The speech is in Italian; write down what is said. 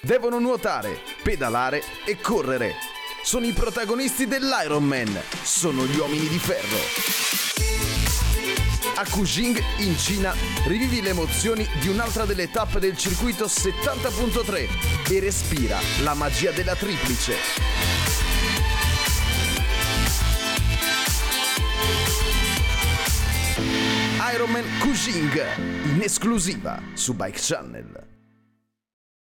Devono nuotare, pedalare e correre. Sono i protagonisti dell'Ironman. Sono gli uomini di ferro. A Kujing, in Cina, rivivi le emozioni di un'altra delle tappe del circuito 70.3 e respira la magia della triplice. Ironman Kujing, in esclusiva su Bike Channel.